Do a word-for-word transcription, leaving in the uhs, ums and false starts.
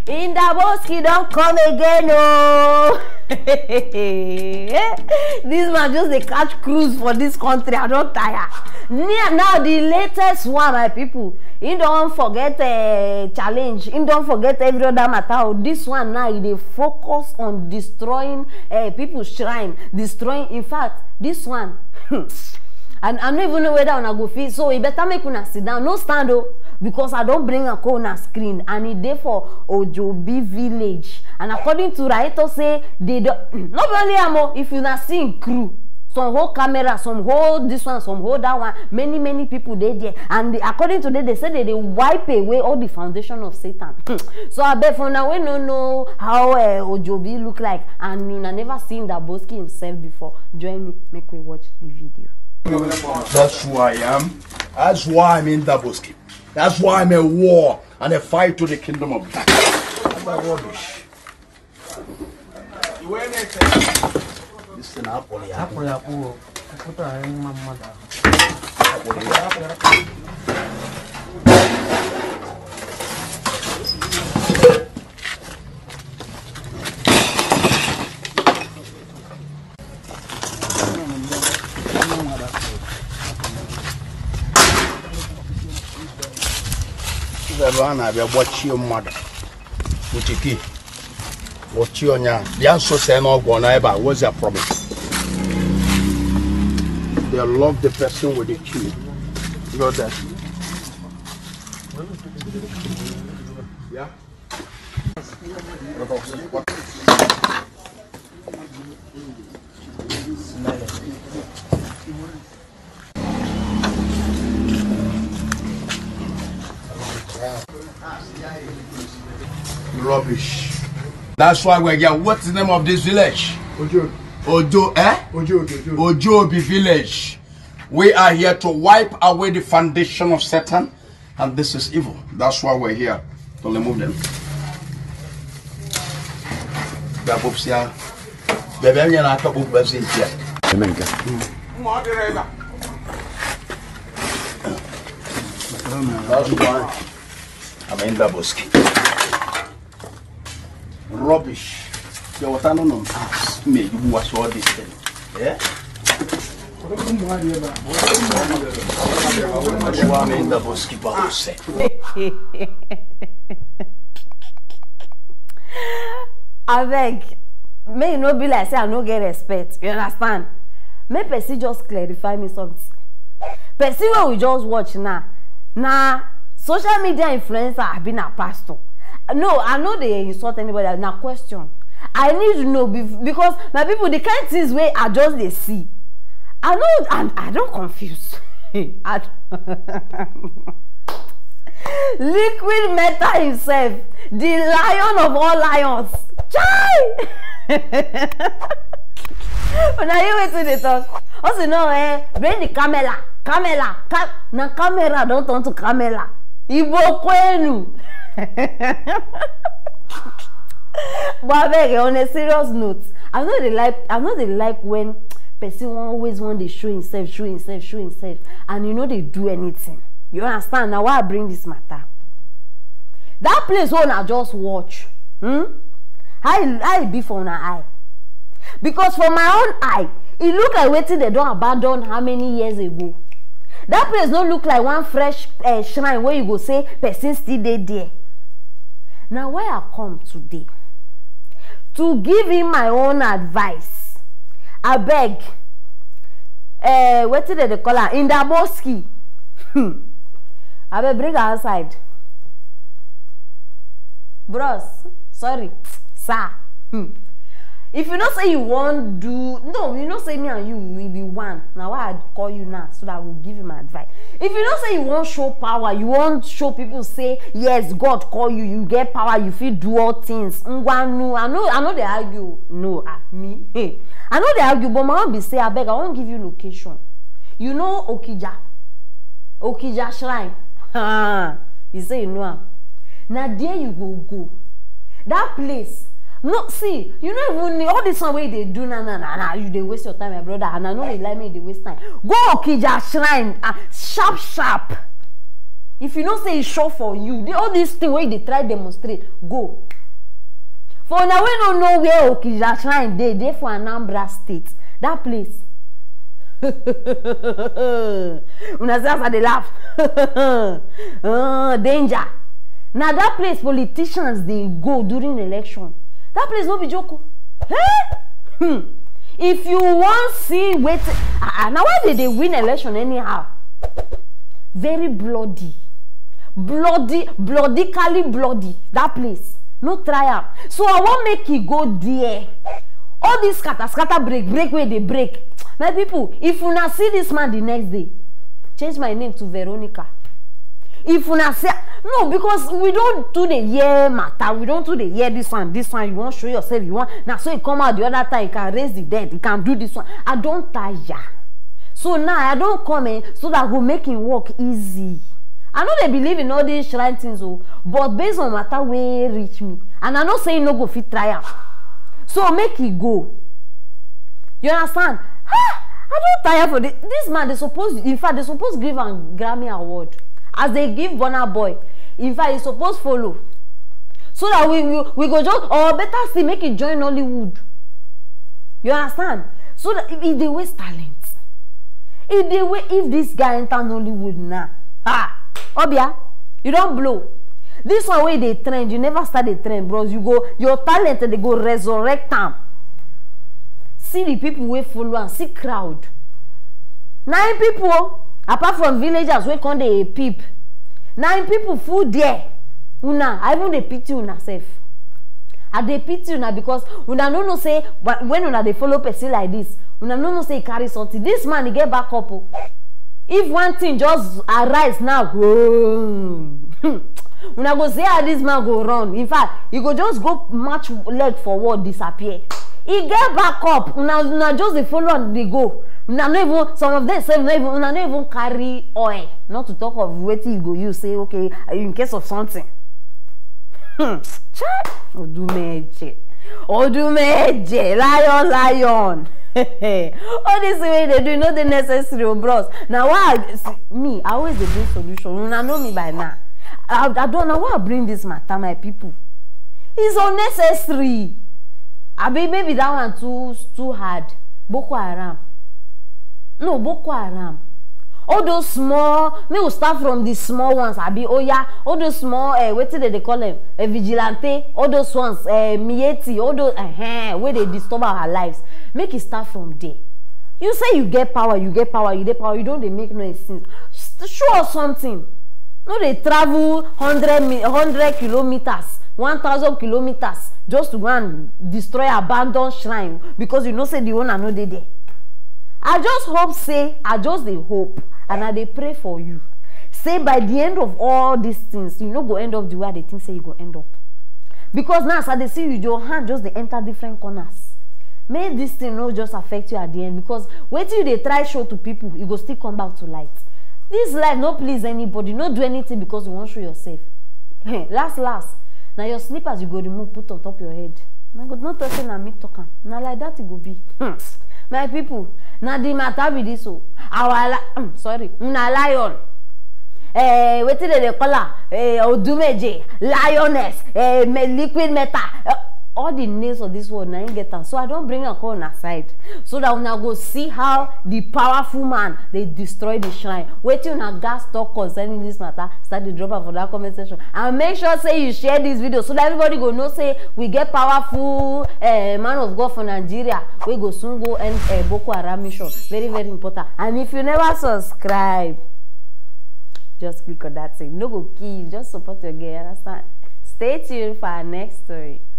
Indaboski don't come again, oh. This man just a catch cruise for this country. I don't tire. Now the latest one, my people. You don't forget a uh, challenge. You don't forget every other matter. This one now, they focus on destroying uh, people's shrine, destroying. In fact, this one. And I don't even know whether I go fit. So you better make una sit down. No stand up. Because I don't bring a cone on screen. And it there for Odumeje village. And according to Raito say, they don't not only amo, if you not seeing crew. Some whole camera, some hold this one, some hold that one. Many, many people they there. And they, according to them, they said that they wipe away all the foundation of Satan. So I bet for now we don't know how uh, Odumeje look like. And you never seen that Boski himself before. Join me, make we watch the video. That's who I am. That's why I'm in Daboski. That's why I'm a war and a fight to the kingdom of God. That's my rubbish. Listen up, Oli. I be watch your mother. Utiki. Watch your nya. The answer say no go na eba. What's your promise? They love the person with the key. You know that? Yeah. Rubbish. That's why we're here. What's the name of this village? Ojo. Ojo, eh? Ojo, Ojo. Odumeje village. We are here to wipe away the foundation of Satan, and this is evil. That's why we're here to remove them. That's why I'm in Daboski. Rubbish. You what I don't know. Me, you watch all this thing. Yeah? I'm in Daboski. I beg. May you not be like say I no get respect. You understand? May Percy just clarify me something. Percy what we just watch now. Now, social media influencer have been a pastor. No, I know they insult anybody. Now, question. I need to know because my people, the kind of things where I just they see. I know, and I don't confuse. I don't Liquid Metal himself, the lion of all lions. Chai! When I hear what they talk, also no, eh, bring the camera, camera, cam na camera don't turn to camera. Ibo kwenu. But beg, on a serious note, I know they like I know they like when person always want to show himself, show himself, show himself, and you know they do anything. You understand? Now why I bring this matter? That place where I just watch. Hmm? I I be for my eye. Because for my own eye, it look like waiting they don't abandon how many years ago. That place don't look like one fresh uh, shrine where you go say person still there. Now why I come today? To give him my own advice. I beg. Uh, what did they call her? In the Daboski. I beg bring her outside. Bros, sorry. Sir. Hmm. If you don't say you won't do, no, you don't say me and you will be one. Now why I call you now so that I will give you my advice. If you don't say you won't show power, you won't show people say yes, God call you, you get power, you feel do all things. No, I know, I know they argue. No, ah, me. Hey, I know they argue, but my mom be say I beg, I won't give you location. You know Okija, Okija Shrine. Ah, you say you know. Now there you go go. That place. No, see, you know even all this one way they do na na na na you they waste your time, my brother, and I know they like me they waste time. Go Okija Shrine, uh, sharp sharp. If you don't say it's sure for you, they, all these things where they try demonstrate, go. For now, we don't know where Okija Shrine dey, dey for Anambra State. That place. Una say as they laugh. uh, danger. Now that place politicians they go during election. That place no be joke. Hey? If you want see wait, uh, now why did they win election anyhow? Very bloody, bloody, bloodically bloody. That place. No trial. So I won't make it go there. All this scatter, scatter, break, break where they break. My people, if you not see this man the next day, change my name to Veronica. If you not say no, because we don't do the year matter, we don't do the year this one, this one. You want to show yourself, you want now. So you come out the other time, you can raise the dead, you can do this one. I don't tire. So now I don't come in so that we'll make it work easy. I know they believe in all these shrine things, oh, but based on matter where reach me, and I know saying no go fit trial. So make it go. You understand? Ah, I don't tire for this. This man, they supposed, in fact, they supposed to give a Grammy award as they give Burna Boy. In fact, he supposed follow so that we we, we go just or better still make it join Hollywood. You understand? So that if they waste talent, if they way if this guy enter Hollywood now, ah. Obia, you don't blow. This one way they trend, you never start the trend, bros. You go, your talent, they go resurrect them. See the people we follow and see crowd. Nine people, apart from villagers, we come they peep. Nine people full there. Una, I even they pity una self. I they pity una because una no no say when una they follow person like this, una no no say carry something. This man he get back up. If one thing just arise now, whoa. Una go say how this man go run. In fact, he go just go match leg forward, disappear. He get back up. Una, una just the follow and they go. Una no even some of them say no even una no even carry oil. Not to talk of waiting you go you say okay in case of something. Hmm. Odumeje. Odumeje. Lion, lion. All this way they do not the necessary, bros. Now why see, me? I always the bring solution. You know me by now. I, I don't know why I bring this matter, my people. It's unnecessary. I mean, maybe that one too too hard. Boko Haram. No, Boko Haram. All those small, me will start from the small ones. I be oh yeah, all those small, uh, what did they call them? A vigilante, all those ones, uh, mieti, all those, uh, where they disturb our lives. Make it start from there. You say you get power, you get power, you get power, you don't they make no sense. Show us something. No, they travel hundred hundred kilometers, one thousand kilometers just to go and destroy abandoned shrine because you know say the owner no they there. I just hope say I just they hope and I they pray for you. Say by the end of all these things, you know go end up the way they think say you go end up. Because now as they see you, your hand just they enter different corners. May this thing not just affect you at the end because wait till they try show to people, you go still come back to light. This life no please anybody, no do anything because you want to show yourself. last last, now your slippers you go remove put on top your head. Now go not talking and me talking. Now like that it go be. My people, now the matter with this so our um, sorry, una lion. Eh, what did they call her? Eh, Odumeje, lioness, eh, liquid metal. Uh, all the names of this world now get them. So I don't bring a call on aside. So that when I go see how the powerful man they destroy the shrine. Wait till na gas talk concerning this matter. Start the dropper for that comment section. And make sure say you share this video so that everybody go know say we get powerful uh, man of God for Nigeria. We go soon go end uh, Boko Haram mission. Very, very important. And if you never subscribe, just click on that thing. No go key, just support your girl. Understand? Stay tuned for our next story.